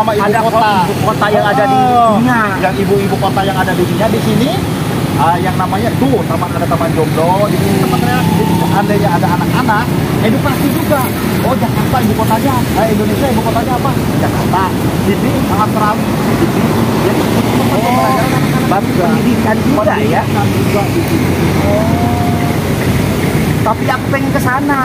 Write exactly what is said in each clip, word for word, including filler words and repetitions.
nama ibu ada kota. ibu kota yang ada di Oh, dunia. yang ibu-ibu kota yang ada di dunia di sini. Uh, yang namanya tuh taman, ada taman jomblo di sini teman teman. Jadi seandainya ada anak-anak, edukasi juga. Oh, Jakarta ibu kotanya, eh, Indonesia ibu kotanya apa? Jakarta. Sini sangat seram. Sini jadi Oh, bagi pendidikan juga ya. pendidikan juga di sini. Oh. Tapi aku pengen ke sana.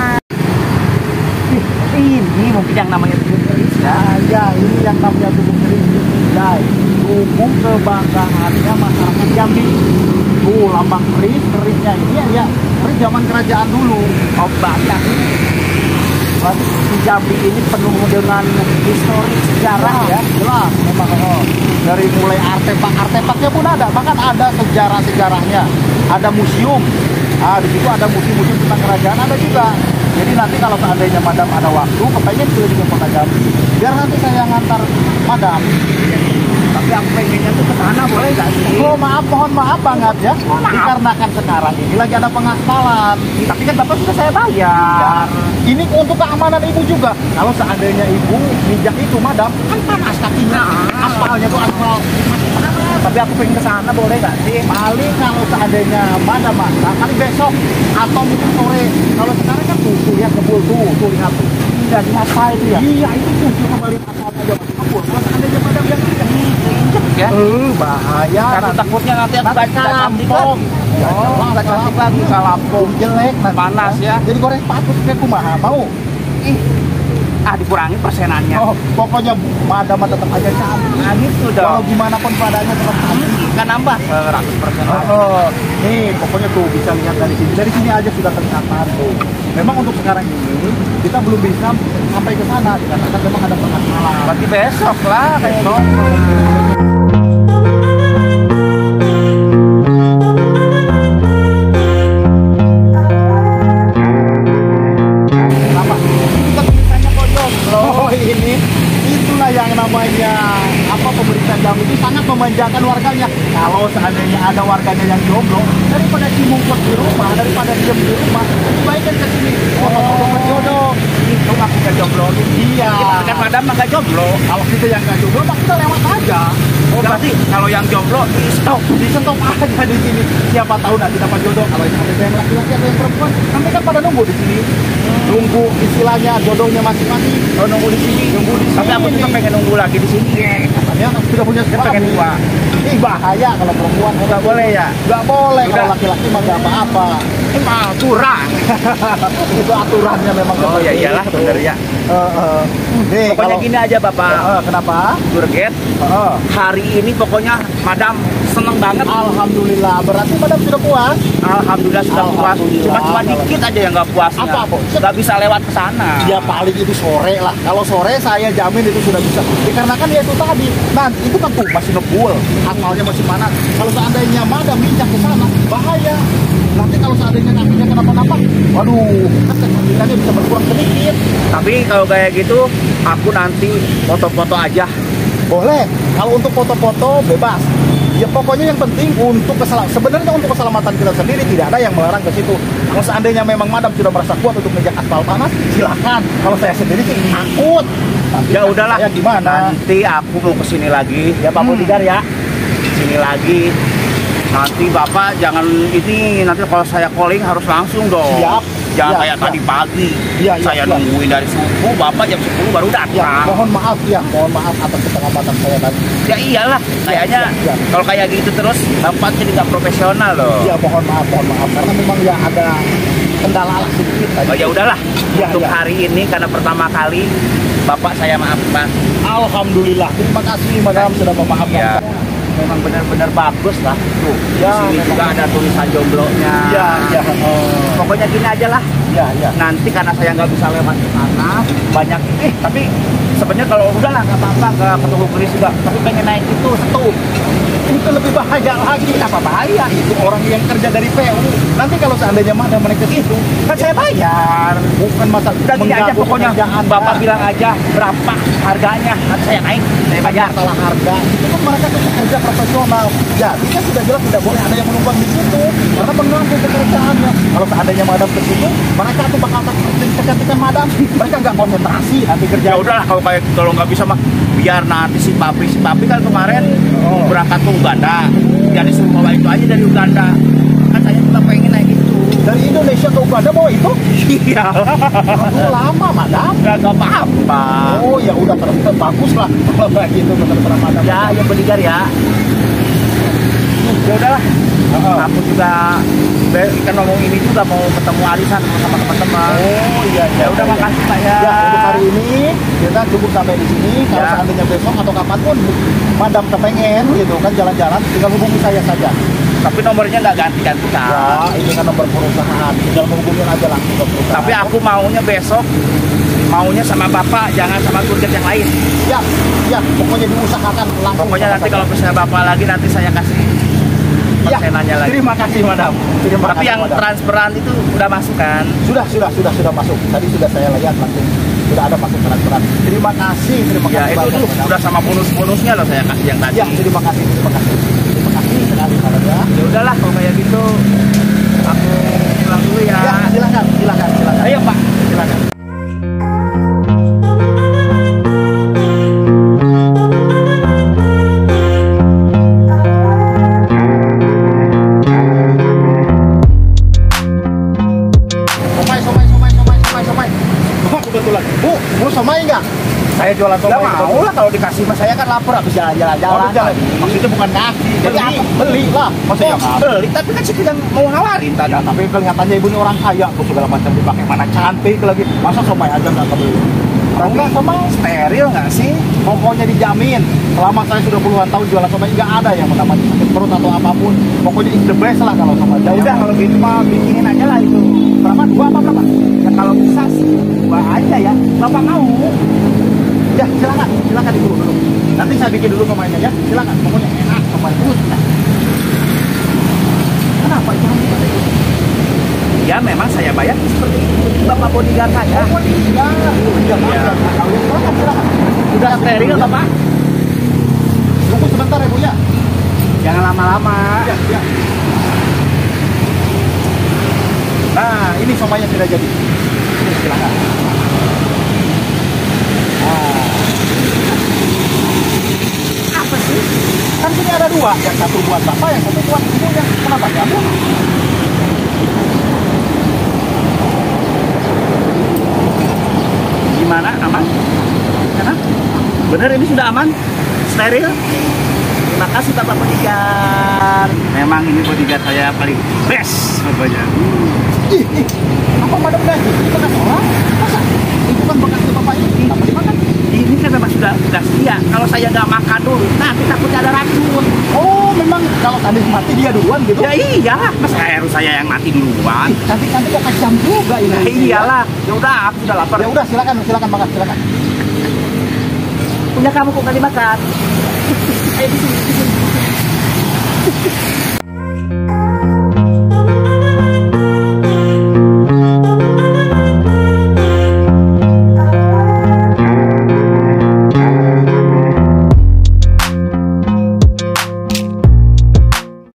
Ih, ini mungkin yang namanya Tubuh Keris ya. Nah, ya ini yang namanya Tubuh Keris Jai. Tubuh kebanggaannya masyarakat Jambi. Tuh lambang keris, kerisnya ini ya, ya keris zaman kerajaan dulu. Oh, banyak. Berarti di Jambi ini penuh dengan histori sejarah ya. Jelas memang oh. Dari mulai artefak artefaknya pun ada, bahkan ada sejarah sejarahnya, ada museum. Ah, di situ ada museum-museum tentang kerajaan ada juga. Jadi nanti kalau seandainya madam ada waktu, kepengen keliling kota Jambi, biar nanti saya ngantar madam. Tapi aku pengennya tuh ke sana, boleh nggak sih? Oh maaf, mohon maaf banget ya. Dikarenakan sekarang ini lagi ada pengaspalan. Tapi kan bapak sudah saya bayar. Ini untuk keamanan ibu juga. Kalau seandainya ibu mijak itu madam, kan panas kakinya. Aspalnya tuh aspal. Tapi aku pengen ke sana, boleh nggak sih? Paling kalau seandainya madam masak, kali besok atau mungkin sore. Kalau sekarang kan tuh, tuh ya kebul tuh, tuh lihat tuh. Udah di aspal itu ya? Iya itu tuh cuma balik aspal aja masih kebul. Kalau seandainya madam yang Ya? Eh, bahaya. Karena takutnya nanti aku Nanti nggak cantik kalampong. lagi. Oh, nggak cantik lagi. Kalampong jelek nanti. Panas ya. Jadi goreng patut kayak kumaha mau. Ih, ah dikurangi persenannya. Oh, pokoknya madam tetap aja cantik. Nah gitu dong. Walau gimana pun keadaannya tetap cantik. Kan nambah seratus persen Oh, lagi. oh, nih pokoknya tuh bisa lihat dari sini. Dari sini aja sudah kelihatan tuh. Memang untuk sekarang ini kita belum bisa sampai ke sana karena kan memang ada pengaspalan. Berarti besok lah, besok. Kenapa? Kita tulisannya kok jomblo. Oh ini itulah yang namanya apa pemerintah Jambi itu sangat memanjakan warganya. Kalau seandainya ada warganya yang jomblo, daripada cimungkut di rumah, daripada diem di rumah, lebih baik kan ke sini. Foto-foto berjodoh. Itu aku nggak jomblo. Iya. Kan madam mah nggak jomblo. Kalau kita yang nggak jomblo, mah kita lewat aja. Oh, berarti kalau yang jomblo di stop. Di stop aja di sini. Siapa tahu nanti dapat jodoh. Kalau yang ada yang laki-laki atau yang perempuan, nanti kan pada nunggu di sini. Nunggu istilahnya jodohnya masing-masing. Oh, nunggu di sini. Nunggu di sini. Tapi aku juga pengen nunggu lagi di sini. Katanya sudah punya Kan pengen suami. dua. Ih bahaya kalau perempuan. Nggak boleh ya? Nggak boleh. Udah. Kalau laki-laki mah nggak apa-apa. Ini mah curang. Itu aturannya memang. Oh ya seperti iyalah, itu. bener ya. Eh, eh. Nih Pokoknya kalau gini aja Bapak. Eh, kenapa? Turget. Eh. Hari ini pokoknya madam seneng banget. Alhamdulillah. Berarti madam sudah puas. Alhamdulillah sudah puas. Alhamdulillah. Cuma cuma dikit aja yang nggak puasnya. Apa, Bu? Nggak bisa lewat ke sana. Ya paling itu sore lah. Kalau sore saya jamin itu sudah bisa. Dikarenakan ya itu tadi. Nanti itu kan tuh masih ngebul, aspalnya masih panas. Kalau seandainya madam minjak ke sana, bahaya. Nanti kalau seandainya kakinya kenapa-napa, waduh, kan kecantikannya bisa berkurang sedikit. Tapi kalau kayak gitu, aku nanti foto-foto aja. Boleh. Kalau untuk foto-foto bebas. Ya pokoknya yang penting untuk keselamatan. Sebenarnya untuk keselamatan kita sendiri tidak ada yang melarang ke situ. Kalau seandainya memang madam sudah merasa kuat untuk menginjak aspal panas, silakan. Kalau saya sendiri sih takut. Nanti Ya udahlah. saya gimana? Nanti aku mau kesini lagi. Ya Pak Hmm. Bodyguard ya. Sini lagi. Nanti Bapak jangan ini nanti kalau saya calling harus langsung dong. Siap. Jangan Ya, kayak ya. tadi pagi. Ya, ya, saya ya. nungguin dari subuh, Bapak jam sepuluh baru datang. Ya, mohon maaf ya, mohon maaf atas keterlambatan saya tadi. Ya iyalah, kayaknya ya, ya. kalau kayak gitu terus Bapak jadi nggak profesional loh. Ya, mohon maaf, mohon maaf karena memang ya ada kendala lah sedikit tadi. Oh ya udahlah. Ya, Untuk ya. hari ini karena pertama kali Bapak saya maafkan. Alhamdulillah, terima kasih madam sudah memaafkan Ya. saya. Memang benar-benar bagus lah. Tuh, Ya, di sini memang. juga ada tulisan jomblonya. Ya, ya. Oh. Pokoknya gini aja lah. Ya, ya. Nanti karena saya nggak bisa lewat ke sana, banyak eh tapi sebenarnya kalau udah lah nggak apa-apa ke Tubuh Keris juga. Tapi pengen naik itu satu. Itu lebih bahaya lagi. Apa bahaya? Itu orang yang kerja dari P U. Nanti kalau seandainya madam menaik ke situ, Kan saya bayar. bukan masalah Udah gini aja mengganggu pokoknya pekerjaan, Bapak Pak. bilang aja berapa harganya. Nanti saya naik. Saya bayar. Masalah harga, itu kan mereka tuh pekerja profesional. Jadi kan sudah jelas tidak boleh ada yang menumpang di situ karena mengganggu pekerjaannya. Kalau seandainya madam ke situ, mereka tuh bakal ketika madam, mereka nggak konsentrasi nanti kerja. Ya udahlah kalau kayak kalau nggak bisa mah biar nanti si papi si papi kan kemarin Oh. berangkat ke Uganda, jadi suruh bawa itu aja dari Uganda. Kan saya juga pengen naik itu. Dari Indonesia ke Uganda bawa itu? Iya. Aduh, lama madam. Nggak nggak apa-apa. Oh ya udah terus bagus lah kalau kayak gitu benar-benar madam. Ya yang beligar ya. Ya udahlah. Heeh. Aku juga be- kan ngomong ini juga mau ketemu Alisan sama teman-teman. Oh iya Ya udah makasih Pak ya. Ya untuk hari ini kita cukup sampai di sini. Kalau Ya. seandainya besok atau kapanpun madam kepengen gitu kan jalan-jalan, tinggal hubungi saya saja. Tapi nomornya nggak ganti-ganti kan. Ya ini kan nomor perusahaan, tinggal menghubungin aja langsung ke perusahaan. Tapi aku maunya besok maunya sama Bapak, jangan sama kurget yang lain. ya ya pokoknya diusahakan langsung. Pokoknya sama nanti saya. kalau misalnya Bapak lagi nanti saya kasih Ya, persenannya lagi. terima kasih madam. Terima Tapi kasih, yang madam. transferan itu udah masuk kan? Sudah, sudah, sudah, sudah masuk. Tadi sudah saya lihat langsung sudah ada masuk transferan. Terima kasih, terima Ya kasih itu banyak, tuh madam. udah sama bonus-bonusnya loh saya kasih yang tadi. Ya, terima kasih, terima kasih, terima kasih sekali madam ya. Ya udahlah kalau kayak gitu aku pulang dulu ya. Ya, silakan, silakan, silakan. Ayo Pak. Silakan. Somai, somai, somai, somai, somai, somai. Oh, kebetulan. Bu, mau somai nggak? Saya jualan Ya somai. mau lah kalau dikasih mas saya kan lapar habis jalan-jalan Oh, jalan. jalan. Maksudnya bukan ngasih, Beli. beli, beli lah. Maksudnya Oh, beli tapi kan saya bilang mau nawarin tadi. Ya, tapi kelihatannya ibu ini orang kaya, tuh segala macam dipakai mana cantik lagi. Masa somai aja nggak kebeli? Kalau nggak somai, Steril nggak sih? pokoknya dijamin. Selama saya sudah puluhan tahun jualan somai, nggak ada yang namanya sakit perut atau apapun. Pokoknya it's the best lah kalau somai. Ya udah kalau gitu mah bikinin aja lah itu. berapa? Dua apa berapa? Ya kalau bisa sih dua aja ya. Bapak mau? Ya silakan, silakan ibu dulu. Nanti saya bikin dulu somainya ya. Silakan, pokoknya enak somai terus. Kenapa itu? Ya memang saya bayar seperti itu. Bapak bodyguard saya. Oh, iya. Iya, Iya. silakan, silakan. Udah steril Bapak? Tunggu sebentar ya Bu ya. Jangan lama-lama. Ya, ya. Nah, ini somainya sudah jadi. Ini silakan. Nah, Apa sih? kan sini ada dua, yang satu buat Bapak, yang satu buat ibunya. Kenapa diambil? Gimana? Aman? Enak? Bener ini sudah aman? Steril? Terima kasih Bapak bodyguard. Memang ini bodyguard saya paling best pokoknya. Ih, ih, apa madam dah? Itu bekas orang? Masa? Itu kan bekasnya Bapak ini. Kenapa dimakan? Ini kan memang sudah sudah setia. Kalau saya nggak makan dulu, nanti takutnya ada racun. Oh, memang kalau tadi mati dia duluan gitu? Ya iyalah, masa harus saya yang mati duluan? Nanti nanti kok kejam juga ini. Ya iyalah. Ya udah, aku sudah lapar. Ya udah, silakan, silakan makan, silakan. Punya kamu kok nggak dimakan? Ayo di sini, di sini.